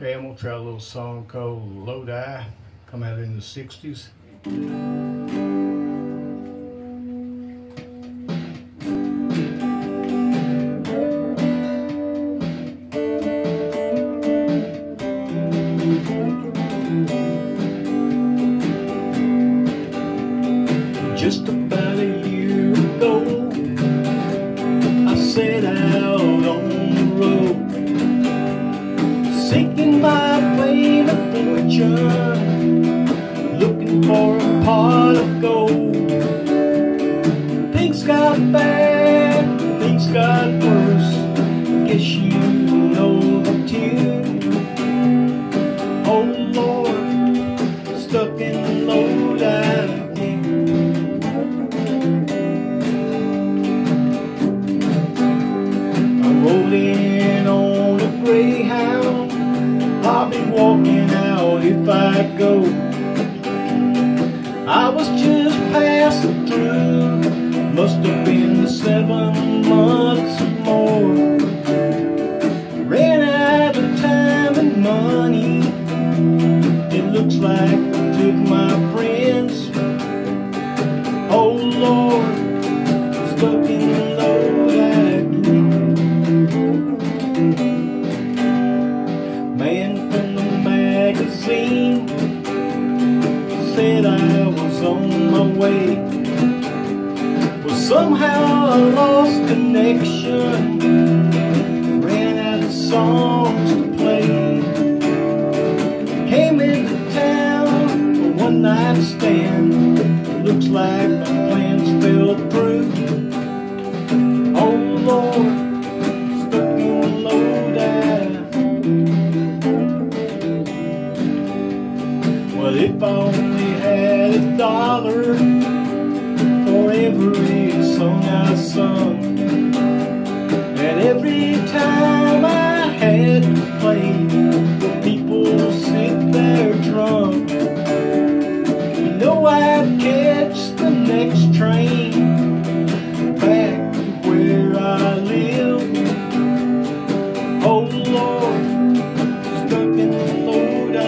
Okay, I'm gonna try a little song called Lodi, come out in the 60s. Just about a year ago, I set out on the road, seeking my fame and fortune, looking for a pot of gold. Things got bad, things got worse, guess you know the tune. Oh Lord, stuck in Lodi. Rode in on a Greyhound, I'll be walking out if I go. I was just passing through, must have been 7 months or more. Ran out of time and money, it looks like I took my friends. Oh Lord, stuck in Lodi. Man from the magazine said I was on my way. Well, somehow I lost connection, ran out of songs to play. Came into town for one night stand, looks like my plans fell through. Oh Lord, stuck in Lodi. Well, if I only had $1 for every song I sung, and every time I had to play, people sink their drum. You know I'd catch the next train back to where I live. Oh Lord, stuck in Lodi.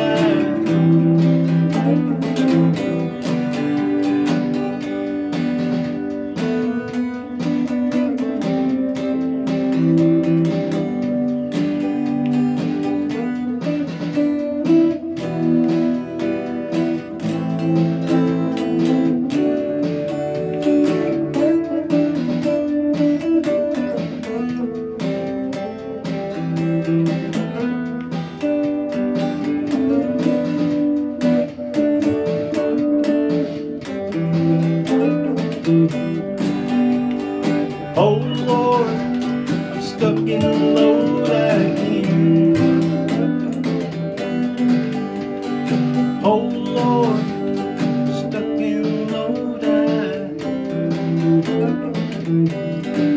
Oh Lord, I'm stuck in Lodi again. Oh Lord, stuck in Lodi.